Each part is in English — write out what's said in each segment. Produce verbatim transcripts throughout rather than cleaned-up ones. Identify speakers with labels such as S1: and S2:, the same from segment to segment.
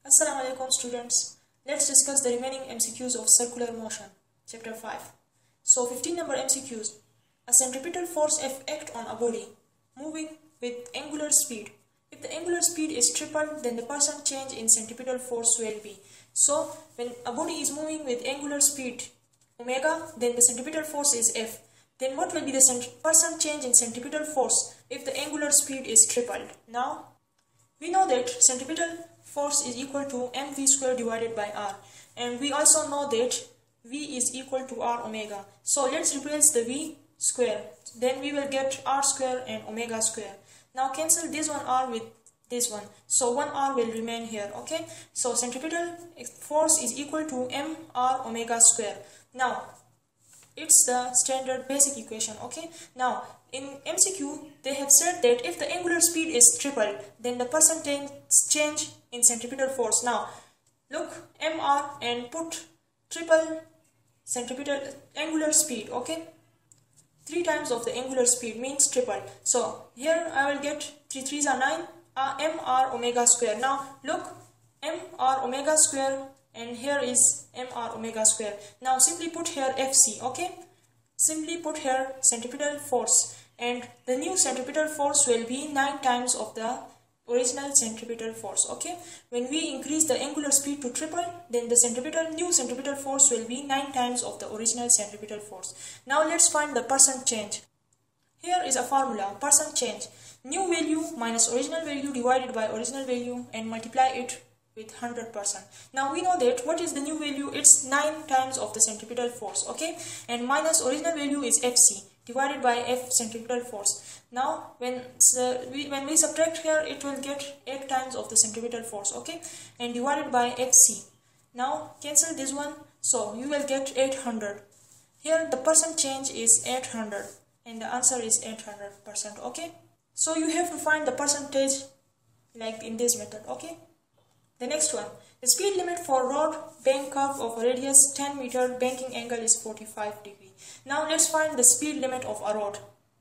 S1: Assalamu alaikum students. Let's discuss the remaining M C Qs of circular motion, chapter five. So fifteen number M C Qs. A centripetal force F act on a body moving with angular speed. If the angular speed is tripled, then the percent change in centripetal force will be. So when a body is moving with angular speed omega, then the centripetal force is F. Then what will be the percent change in centripetal force if the angular speed is tripled? Now, we know that centripetal force is equal to mv square divided by r, and we also know that v is equal to r omega. So let's replace the v square, then we will get r square and omega square. Now cancel this one r with this one, so one r will remain here. Okay, so centripetal force is equal to m r omega square. Now it's the standard basic equation. Okay, now in M C Q they have said that if the angular speed is tripled, then the percentage change in centripetal force. Now look mr and put triple centripetal angular speed. Okay, three times of the angular speed means triple. So here I will get three threes are nine, uh, mr omega square. Now look mr omega square, and here is mr omega square. Now simply put here Fc. Okay, simply put here centripetal force, and the new centripetal force will be nine times of the original centripetal force. Okay, when we increase the angular speed to triple, then the centripetal new centripetal force will be nine times of the original centripetal force. Now let's find the percent change. Here is a formula: percent change, new value minus original value divided by original value and multiply it with one hundred percent. Now we know that what is the new value? It's nine times of the centripetal force. Okay, and minus original value is Fc divided by F centripetal force. Now when uh, we, when we subtract here, it will get eight times of the centripetal force. Okay, and divided by Fc. Now cancel this one, so you will get eight hundred. Here the percent change is eight hundred, and the answer is eight hundred percent. Okay, so you have to find the percentage like in this method. Okay, the next one, the speed limit for rod bank curve of a radius ten meter, banking angle is forty-five degree. Now let's find the speed limit of a rod.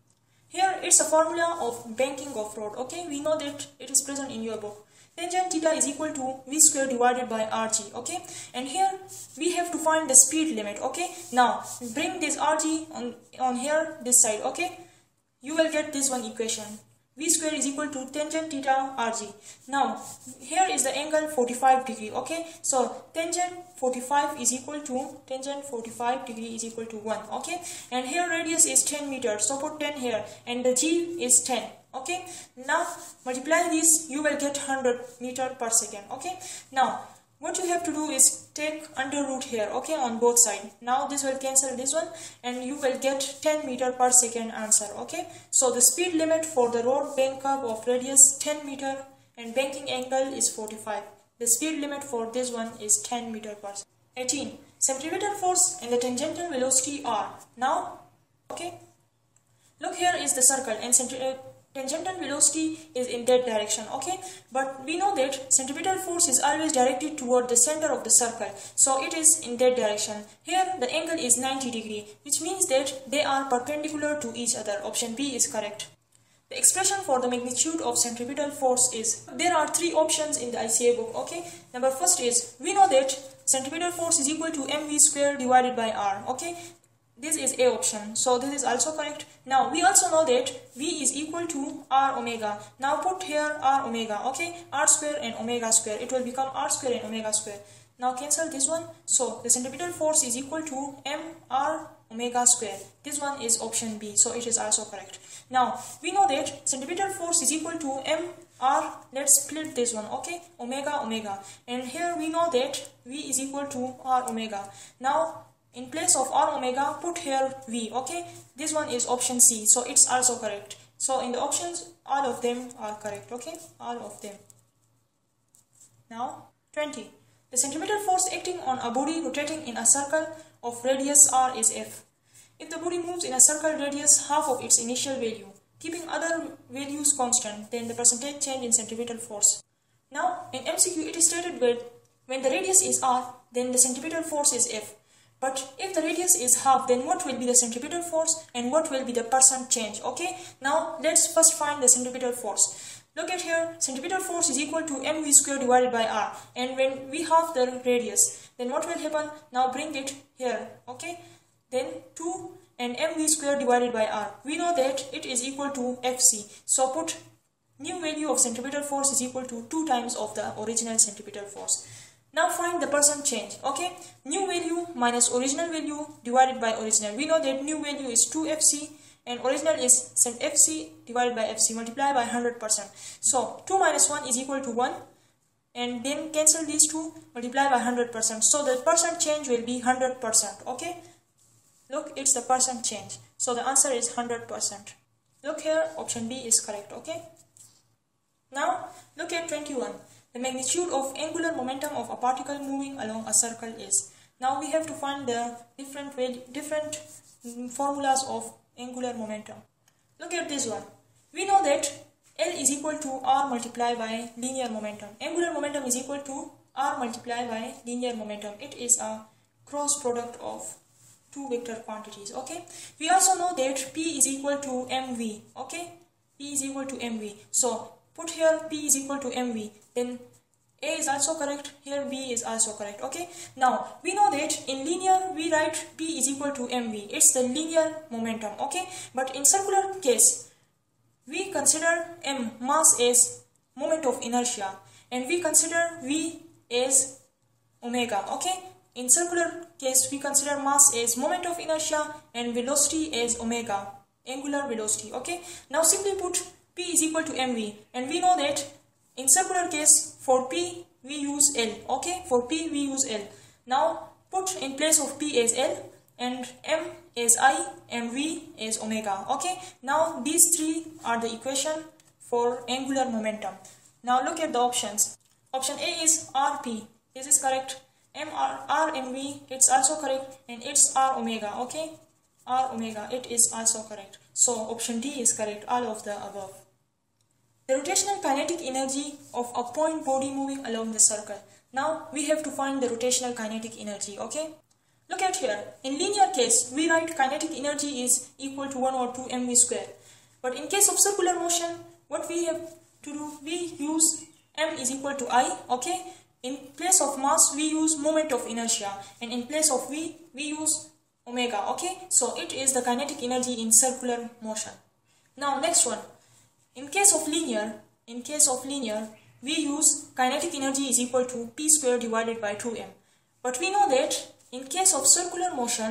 S1: Here it's a formula of banking of rod. Okay, we know that it is present in your book. Tangent theta is equal to v square divided by rg. Okay, and here we have to find the speed limit. Okay, now bring this rg on, on here this side. Okay, you will get this one equation. V square is equal to tangent theta rg. Now here is the angle forty-five degree. Okay, so tangent forty-five is equal to tangent forty-five degree is equal to one. Okay, and here radius is ten meters, so put ten here, and the g is ten. Okay, now multiply this, you will get one hundred meter per second. Okay, now what you have to do is take under root here. Okay, on both sides. Now this will cancel this one, and you will get ten meter per second answer. Okay, so the speed limit for the rod bank curve of radius ten meter and banking angle is forty-five. The speed limit for this one is ten meter per second. eighteen. Centripetal force and the tangential velocity are. Now, okay, look, here is the circle, and centripetal tangential velocity is in that direction. Okay, but we know that centripetal force is always directed toward the center of the circle, so it is in that direction. Here the angle is ninety degree, which means that they are perpendicular to each other. Option B is correct. The expression for the magnitude of centripetal force is, there are three options in the I C A book. Okay, number first is, we know that centripetal force is equal to mv square divided by r. Okay, this is A option, so this is also correct. Now we also know that V is equal to R omega. Now put here R omega. Okay, R square and omega square, it will become R square and omega square. Now cancel this one, so the centripetal force is equal to M R omega square. This one is option B, so it is also correct. Now we know that centripetal force is equal to M R, let's split this one. Okay, omega omega, and here we know that V is equal to R omega. Now in place of R omega, put here V. Okay, this one is option C, so it's also correct. So in the options, all of them are correct. Okay, all of them. Now twenty. The centripetal force acting on a body rotating in a circle of radius r is F. If the body moves in a circle radius half of its initial value, keeping other values constant, then the percentage change in centripetal force. Now in M C Q it is stated that when the radius is r, then the centripetal force is F. But if the radius is half, then what will be the centripetal force and what will be the percent change? Okay, now let's first find the centripetal force. Look at here, centripetal force is equal to mv square divided by r, and when we have the radius, then what will happen? Now bring it here, okay? Then two and mv square divided by r. We know that it is equal to fc. So put new value of centripetal force is equal to two times of the original centripetal force. Now find the percent change, okay? New value minus original value divided by original. We know that new value is two f c and original is f c divided by f c multiplied by one hundred percent. So two minus one is equal to one, and then cancel these two, multiply by one hundred percent. So the percent change will be one hundred percent, okay? Look, it's the percent change. So the answer is one hundred percent. Look here, option B is correct, okay? Now look at twenty-one. The magnitude of angular momentum of a particle moving along a circle is. Now we have to find the different value, different formulas of angular momentum. Look at this one. We know that L is equal to R multiplied by linear momentum. Angular momentum is equal to R multiplied by linear momentum. It is a cross product of two vector quantities, okay? We also know that P is equal to mv, okay? P is equal to mv. So put here P is equal to mv, then A is also correct, here B is also correct, okay? Now we know that in linear we write P is equal to mv. It's the linear momentum, okay? But in circular case, we consider m, mass, as moment of inertia, and we consider v as omega, okay? In circular case, we consider mass as moment of inertia and velocity as omega, angular velocity, okay? Now simply put P is equal to mv, and we know that in circular case for P we use L, okay? For P we use L. Now put in place of P as L and m as I and v as omega, okay? Now these three are the equation for angular momentum. Now look at the options. Option A is R P. This is correct. M R, R and V, it's also correct, and it's R omega, okay? R omega, it is also correct. So option D is correct, all of the above. The rotational kinetic energy of a point body moving along the circle. Now we have to find the rotational kinetic energy, okay? Look at here. In linear case, we write kinetic energy is equal to one over two mv square. But in case of circular motion, what we have to do, we use m is equal to I, okay? In place of mass, we use moment of inertia, and in place of v, we use omega, okay? So it is the kinetic energy in circular motion. Now next one. In case of linear, in case of linear, we use kinetic energy is equal to p square divided by two m. But we know that in case of circular motion,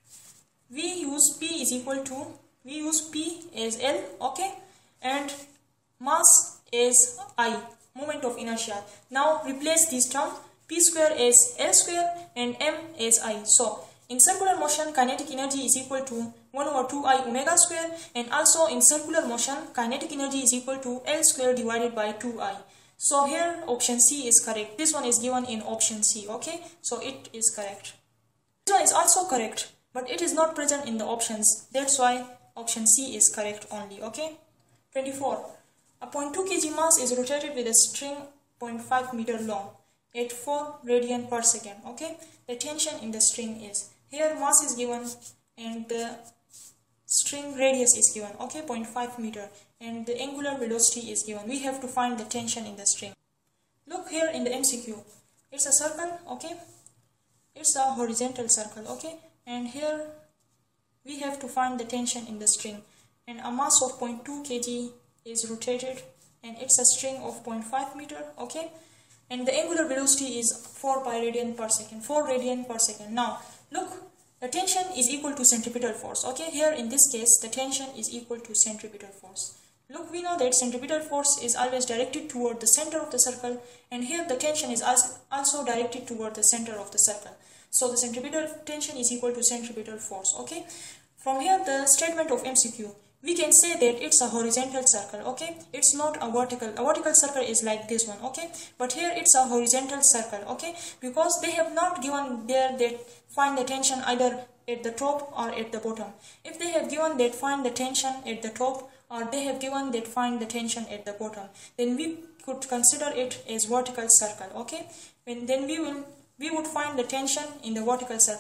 S1: we use p is equal to, we use p as L, okay? And mass is I, moment of inertia. Now replace this term, p square as L square and m as I. So in circular motion, kinetic energy is equal to one over two I omega square, and also in circular motion, kinetic energy is equal to L square divided by two I. So here option C is correct. This one is given in option C, okay? So it is correct. This one is also correct, but it is not present in the options. That's why option C is correct only, okay? twenty-four. A zero point two kilogram mass is rotated with a string zero point five meter long at four radian per second, okay? The tension in the string is, here mass is given and the string radius is given, okay, zero point five meter, and the angular velocity is given. We have to find the tension in the string. Look here in the M C Q. It's a circle, okay? It's a horizontal circle, okay? And here we have to find the tension in the string. And a mass of zero point two kilograms is rotated, and it's a string of zero point five meter, okay? And the angular velocity is four pi radian per second, four radian per second. Now look, the tension is equal to centripetal force, okay? Here in this case, the tension is equal to centripetal force. Look, we know that centripetal force is always directed toward the center of the circle, and here the tension is also directed toward the center of the circle. So the centripetal tension is equal to centripetal force, okay? From here, the statement of M C Q, we can say that it's a horizontal circle, okay? It's not a vertical. A vertical circle is like this one, okay? But here it's a horizontal circle, okay? Because they have not given there that find the tension either at the top or at the bottom. If they have given that find the tension at the top, or they have given that find the tension at the bottom, then we could consider it as vertical circle, okay? And then we will we would find the tension in the vertical circle.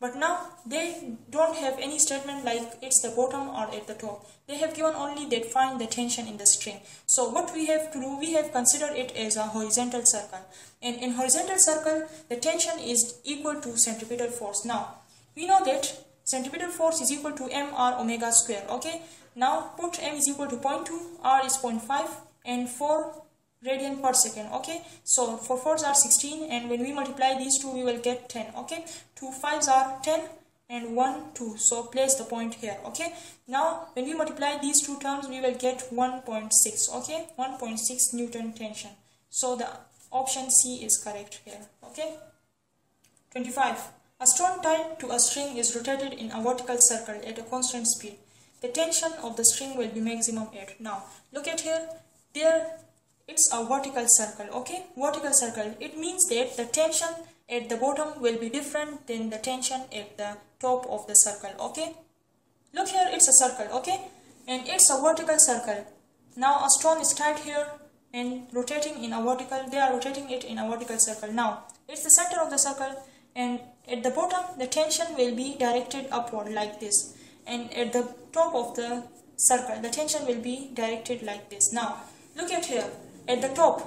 S1: But now they don't have any statement like it's the bottom or at the top. They have given only that find the tension in the string. So what we have to do, we have considered it as a horizontal circle. And in horizontal circle, the tension is equal to centripetal force. Now, we know that centripetal force is equal to mr omega square. Okay. Now put m is equal to zero point two, r is zero point five, and four radian per second. Okay, so four fours are sixteen, and when we multiply these two we will get ten. Okay, two fives are ten and one two, so place the point here. Okay, now when we multiply these two terms we will get one point six. Okay, one point six Newton tension. So the option C is correct here. Okay, twenty-five. A stone tied to a string is rotated in a vertical circle at a constant speed. The tension of the string will be maximum at. Now look at here, there it's a vertical circle. Okay, vertical circle, it means that the tension at the bottom will be different than the tension at the top of the circle. Okay, look here, it's a circle. Okay, and it's a vertical circle. Now a stone is tied here and rotating in a vertical, they are rotating it in a vertical circle. Now it's the center of the circle, and at the bottom the tension will be directed upward like this, and at the top of the circle the tension will be directed like this. Now look at here, at the top,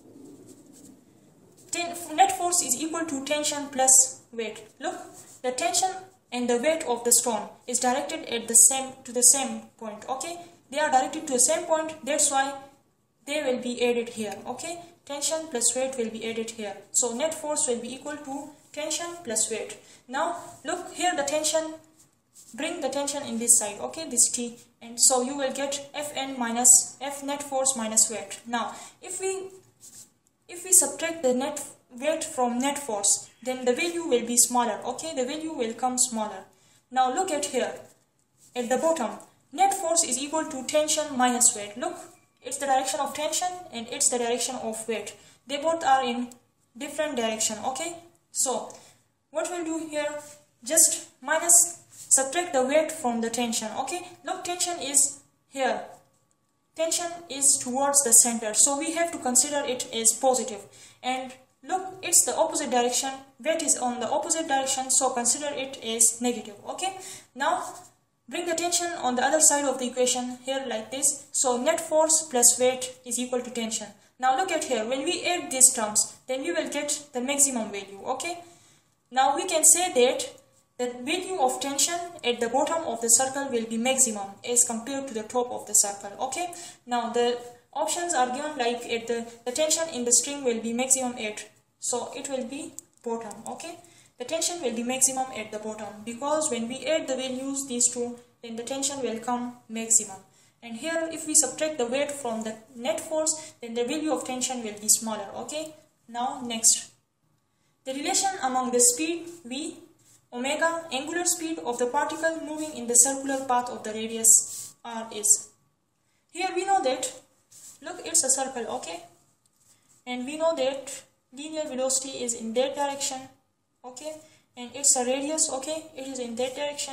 S1: net force is equal to tension plus weight. Look, the tension and the weight of the stone is directed at the same to the same point. Okay, they are directed to the same point, that's why they will be added here. Okay, tension plus weight will be added here, so net force will be equal to tension plus weight. Now look here, the tension, bring the tension in this side. Okay, this T, and so you will get Fn minus F net force minus weight. Now if we if we subtract the net weight from net force, then the value will be smaller. Okay, the value will come smaller. Now look at here, at the bottom, net force is equal to tension minus weight. Look, it's the direction of tension and it's the direction of weight. They both are in different direction. Okay, so what we'll do here, just minus, subtract the weight from the tension. Okay, look, tension is here, tension is towards the center, so we have to consider it as positive. And look, it's the opposite direction, weight is on the opposite direction, so consider it as negative. Okay, now bring the tension on the other side of the equation here like this, so net force plus weight is equal to tension. Now look at here, when we add these terms, then we will get the maximum value. Okay, now we can say that the value of tension at the bottom of the circle will be maximum as compared to the top of the circle. Okay, now the options are given like at the, the tension in the string will be maximum at, so it will be bottom. Okay, the tension will be maximum at the bottom, because when we add the values, these two, then the tension will come maximum. And here if we subtract the weight from the net force, then the value of tension will be smaller. Okay, now next, the relation among the speed v, omega, angular speed of the particle moving in the circular path of the radius r is. Here we know that, look, it's a circle. Okay, and we know that linear velocity is in that direction. Okay, and it's a radius. Okay, it is in that direction.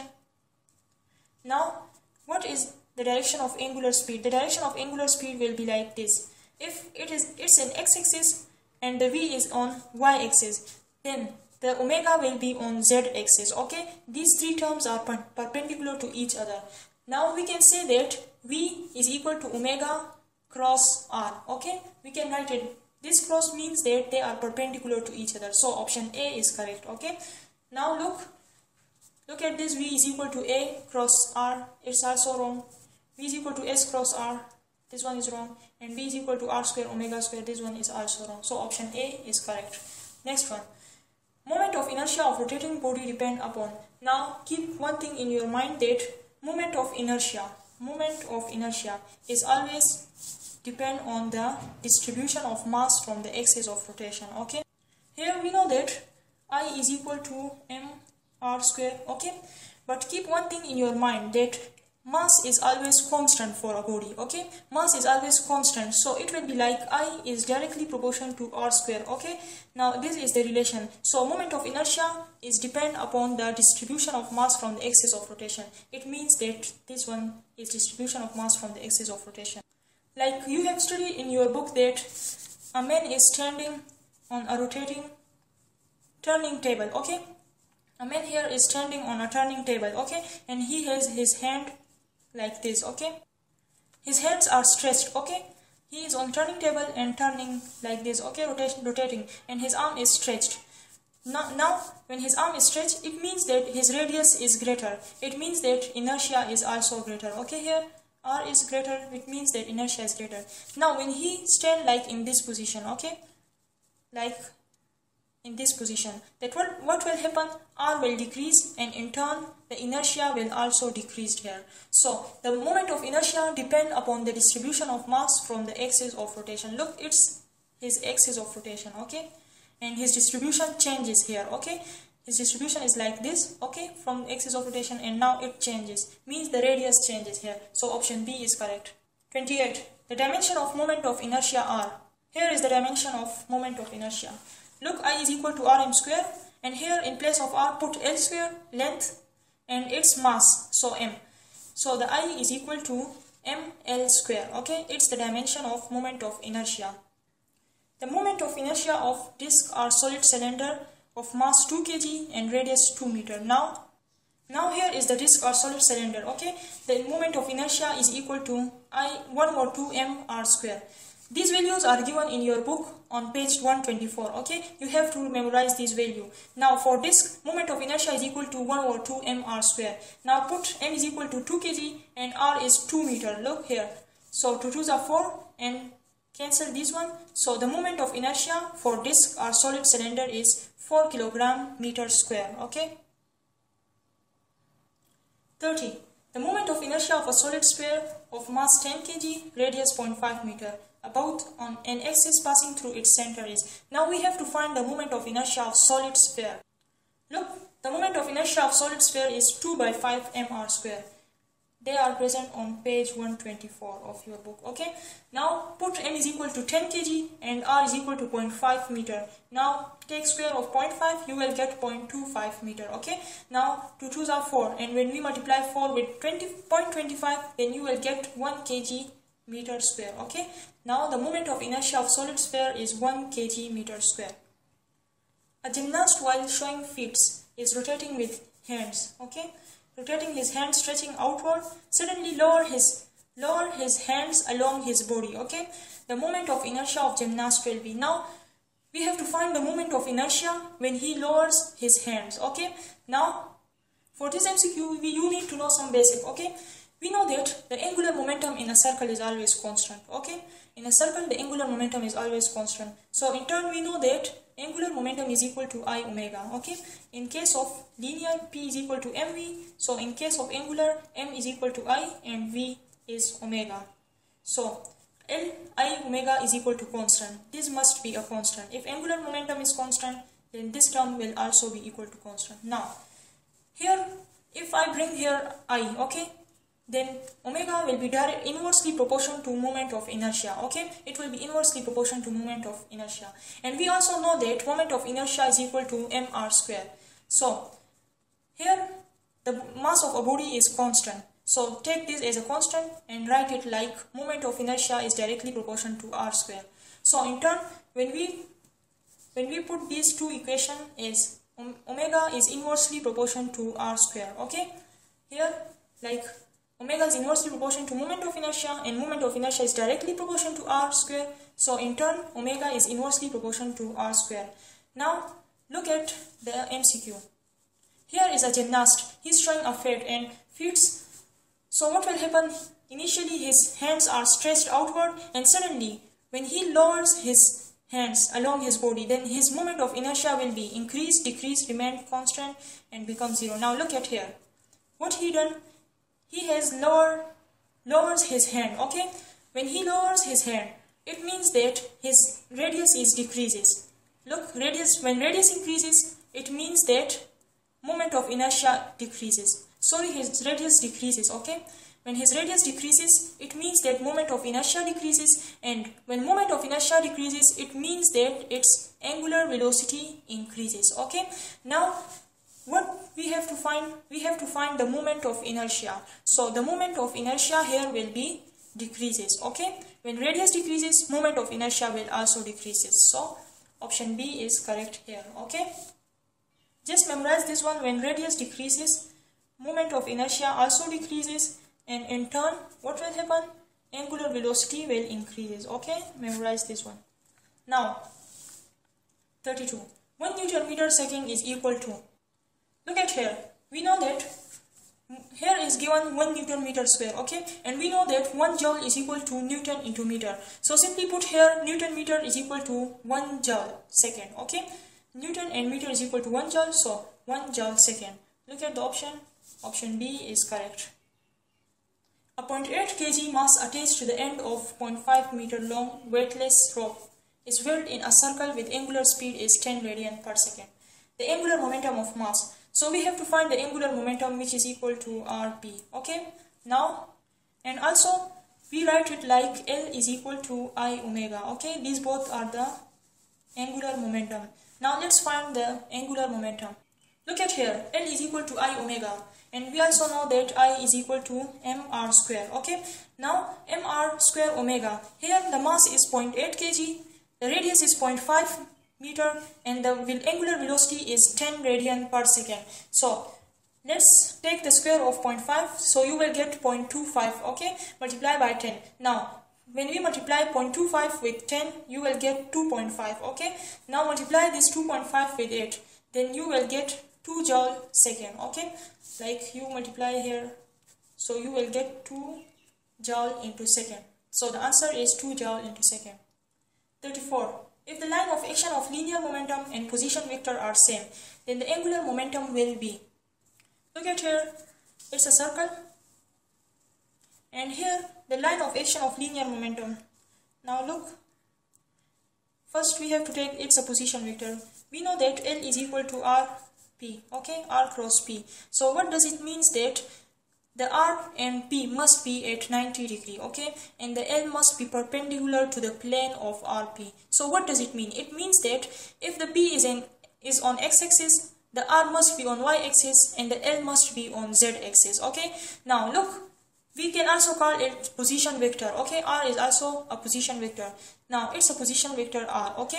S1: Now what is the direction of angular speed? The direction of angular speed will be like this. If it is it's an x-axis and the v is on y-axis, then the omega will be on z-axis. Okay, these three terms are per perpendicular to each other. Now we can say that v is equal to omega cross r. Okay, we can write it, this cross means that they are perpendicular to each other, so option A is correct. Okay, now look look at this, v is equal to a cross r, it's also wrong. V is equal to s cross r, this one is wrong. And v is equal to r square omega square, this one is also wrong, so option A is correct. Next one, moment of inertia of rotating body depend upon. Now keep one thing in your mind, that moment of inertia moment of inertia is always depend on the distribution of mass from the axis of rotation. Okay, here we know that I is equal to m r square. Okay, but keep one thing in your mind, that mass is always constant for a body. Okay, mass is always constant, so it will be like I is directly proportional to r square. Okay, now this is the relation. So moment of inertia is depend upon the distribution of mass from the axis of rotation. It means that this one is distribution of mass from the axis of rotation. Like you have studied in your book that a man is standing on a rotating turning table. Okay, A man here is standing on a turning table, okay, and he has his hand like this, okay. His hands are stretched, okay. He is on turning table and turning like this, okay, rotation, rotating, and his arm is stretched. Now, now, when his arm is stretched, it means that his radius is greater. It means that inertia is also greater, okay. Here R is greater, it means that inertia is greater. Now, when he stand like in this position, okay, like in this position, that what, what will happen? R will decrease, and in turn the inertia will also decrease here. So the moment of inertia depend upon the distribution of mass from the axis of rotation. Look, it's his axis of rotation, okay, and his distribution changes here, okay. His distribution is like this, okay, from axis of rotation, and now it changes, means the radius changes here. So option B is correct. twenty-eight. The dimension of moment of inertia R. Here is the dimension of moment of inertia. Look, I is equal to Rm square, and here in place of R put L square, length, and its mass, so M. So the I is equal to ml square, okay. It's the dimension of moment of inertia. The moment of inertia of disk or solid cylinder of mass two kilograms and radius two meters. Now, now here is the disk or solid cylinder, okay. The moment of inertia is equal to I one over two m r square. These values are given in your book on page one twenty-four, okay. You have to memorize this value. Now for disk, moment of inertia is equal to one over two m r square. Now put m is equal to two kilograms and r is two meters. Look here. So two twos are four and cancel this one. So the moment of inertia for disk or solid cylinder is four kilograms meter square, okay. thirty. The moment of inertia of a solid sphere of mass ten kilograms, radius zero point five meter, about on an axis passing through its center is. Now we have to find the moment of inertia of solid sphere. Look, the moment of inertia of solid sphere is two by five m r square. They are present on page one twenty-four of your book, okay. Now put m is equal to ten kilograms and r is equal to zero point five meter. Now take square of zero point five, you will get zero point two five meter, okay. Now two twos are four, and when we multiply four with twenty point two five, then you will get one kilogram meter square, okay. Now the moment of inertia of solid sphere is one kilogram meter square. A gymnast, while showing feats, is rotating with hands, okay. Rotating his hands, stretching outward, suddenly lower his lower his hands along his body, okay. The moment of inertia of gymnast will be. Now we have to find the moment of inertia when he lowers his hands, okay. Now for this M C Q, we, you need to know some basic, okay. We know that the angular momentum in a circle is always constant, okay. In a circle, the angular momentum is always constant. So in turn, we know that angular momentum is equal to I omega, okay. In case of linear, P is equal to mv. So in case of angular, M is equal to I and V is omega. So L I omega is equal to constant. This must be a constant. If angular momentum is constant, then this term will also be equal to constant. Now here, if I bring here I, okay, then omega will be direct inversely proportional to moment of inertia, okay. It will be inversely proportional to moment of inertia, and we also know that moment of inertia is equal to mr square. So here the mass of a body is constant, so take this as a constant and write it like moment of inertia is directly proportional to r square. So in turn, when we when we put these two equations as omega is inversely proportional to r square, okay. Here like omega is inversely proportional to moment of inertia, and moment of inertia is directly proportional to r square. So in turn, omega is inversely proportional to r square. Now look at the M C Q. Here is a gymnast. He is showing a feat and feats. So what will happen? Initially his hands are stretched outward, and suddenly when he lowers his hands along his body, then his moment of inertia will be increase, decrease, remain constant, and become zero. Now look at here. What he done? He has lower, lowers his hand, okay. When he lowers his hand, it means that his radius is decreases. Look, radius, when radius increases, it means that moment of inertia decreases. Sorry, his radius decreases, okay. When his radius decreases, it means that moment of inertia decreases, and when moment of inertia decreases, it means that its angular velocity increases, okay. Now what we have to find? We have to find the moment of inertia. So the moment of inertia here will be decreases, okay. When radius decreases, moment of inertia will also decreases. So option B is correct here, okay. Just memorize this one. When radius decreases, moment of inertia also decreases, and in turn what will happen? Angular velocity will increase. Okay, memorize this one. Now thirty-two. one Newton meter second is equal to, look at here, we know that here is given one Newton meter square, okay, and we know that one joule is equal to Newton into meter. So simply put here, Newton meter is equal to one joule second, okay. Newton and meter is equal to one joule, so one joule second. Look at the option. Option B is correct. A zero point eight kilogram mass attached to the end of zero point five meter long weightless rope is whirled in a circle with angular speed is ten radian per second. The angular momentum of mass. So we have to find the angular momentum, which is equal to R P. Okay. Now, and also we write it like L is equal to I omega. Okay. These both are the angular momentum. Now let's find the angular momentum. Look at here. L is equal to I omega. And we also know that I is equal to mr square. Okay. Now mr square omega. Here the mass is zero point eight kilograms. The radius is zero point five meter and the angular velocity is ten radian per second. So let's take the square of zero point five. So you will get zero point two five. Okay. Multiply by ten. Now when we multiply zero point two five with ten, you will get two point five. Okay. Now multiply this two point five with eight. Then you will get two joule second. Okay. Like you multiply here. So you will get two joule into second. So the answer is two joule into second. thirty-four. If the line of action of linear momentum and position vector are same, then the angular momentum will be. Look at here. It's a circle. And here the line of action of linear momentum. Now look. First we have to take its a position vector. We know that L is equal to R P. Okay, R cross P. So what does it mean? That the R and P must be at ninety degree, okay, and the L must be perpendicular to the plane of R P. So what does it mean? It means that if the P is in is on x-axis, the R must be on y-axis and the L must be on z-axis. Okay. Now look, we can also call it position vector. Okay, R is also a position vector. Now it's a position vector R. Okay.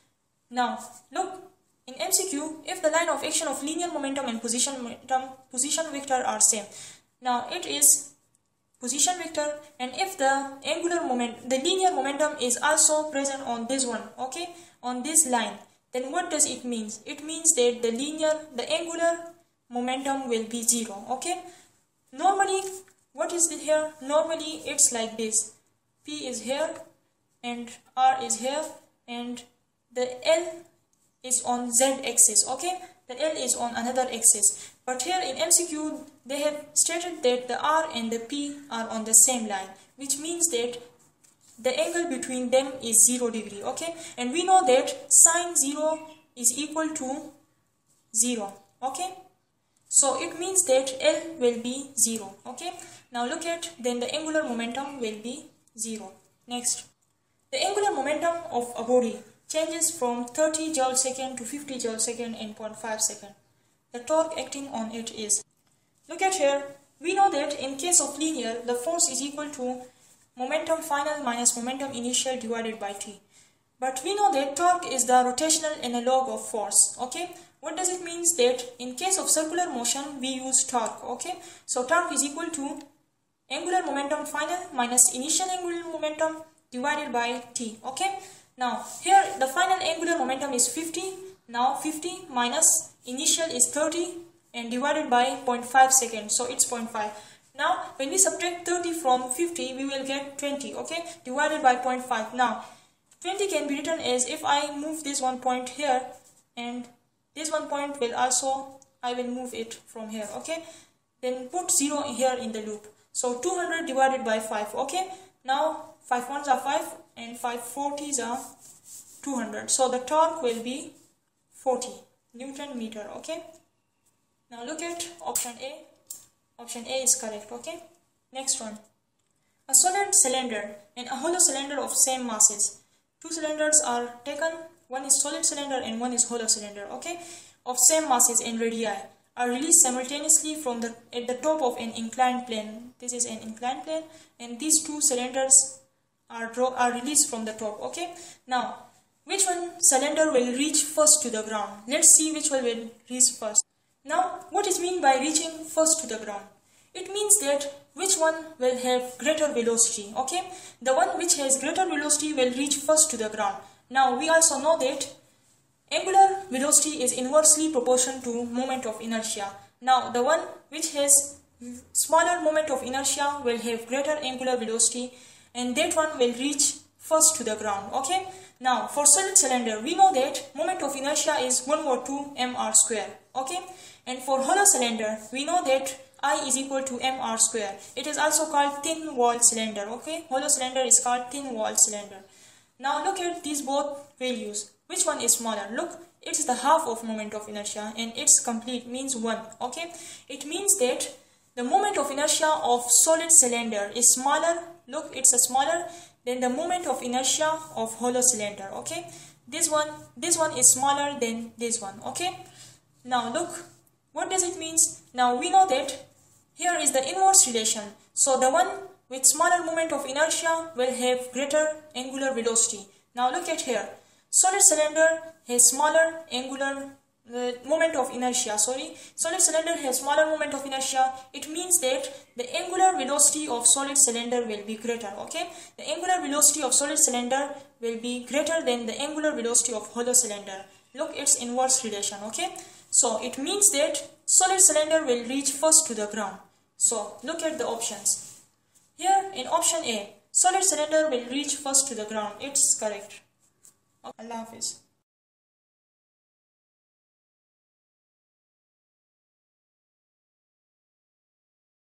S1: Now look. In M C Q, if the line of action of linear momentum and position momentum, position vector are same, now it is position vector, and if the angular moment, the linear momentum is also present on this one, okay, on this line, then what does it mean? It means that the linear, the angular momentum will be zero. Okay. Normally, what is it here? Normally, it's like this. P is here, and R is here, and the L is on z-axis, okay, the L is on another axis. But here in M C Q, they have stated that the R and the P are on the same line, which means that the angle between them is zero degree, okay, and we know that sine zero is equal to zero, okay, so it means that L will be zero, okay. Now look at, then the angular momentum will be zero. Next, the angular momentum of a body changes from thirty joule second to fifty joule second in zero point five second. The torque acting on it is. Look at here. We know that in case of linear, the force is equal to momentum final minus momentum initial divided by t. But we know that torque is the rotational analog of force. Okay. What does it mean? That in case of circular motion, we use torque. Okay. So torque is equal to angular momentum final minus initial angular momentum divided by t. Okay. Now here the final angular momentum is fifty. Now fifty minus initial is thirty and divided by zero point five seconds. So it's zero point five. Now when we subtract thirty from fifty, we will get twenty. Okay, divided by zero point five. Now twenty can be written as, if I move this one point here, and this one point will also, I will move it from here. Okay, then put zero here in the loop. So two hundred divided by five. Okay, now five ones are five and five forties are two hundred. So the torque will be forty Newton meter. Okay. Now look at option A. Option A is correct. Okay. Next one. A solid cylinder and a hollow cylinder of same masses. Two cylinders are taken. One is solid cylinder and one is hollow cylinder. Okay. Of same masses and radii are released simultaneously from the at the top of an inclined plane. This is an inclined plane, and these two cylinders are draw are released from the top. Okay. Now which one cylinder will reach first to the ground. Let's see which one will reach first. Now, what is meant by reaching first to the ground? It means that which one will have greater velocity, okay? The one which has greater velocity will reach first to the ground. Now, we also know that angular velocity is inversely proportional to moment of inertia. Now, the one which has smaller moment of inertia will have greater angular velocity, and that one will reach first to the ground, okay? Now, for solid cylinder, we know that moment of inertia is one over two m r square, okay? And for hollow cylinder, we know that I is equal to mr square. It is also called thin wall cylinder, okay? Hollow cylinder is called thin wall cylinder. Now, look at these both values. Which one is smaller? Look, it's the half of moment of inertia, and it's complete means one, okay? It means that the moment of inertia of solid cylinder is smaller. Look, it's a smaller than the moment of inertia of hollow cylinder, okay? This one, this one is smaller than this one, okay? Now look, what does it mean? Now we know that here is the inverse relation. So the one with smaller moment of inertia will have greater angular velocity. Now look at here. Solid cylinder has smaller angular uh, moment of inertia. Sorry, solid cylinder has smaller moment of inertia. It means that the angular velocity of solid cylinder will be greater. Okay, the angular velocity of solid cylinder will be greater than the angular velocity of hollow cylinder. Look, it's inverse relation. Okay, so it means that solid cylinder will reach first to the ground. So look at the options. Here in option A, solid cylinder will reach first to the ground. It's correct. Allah Hafiz.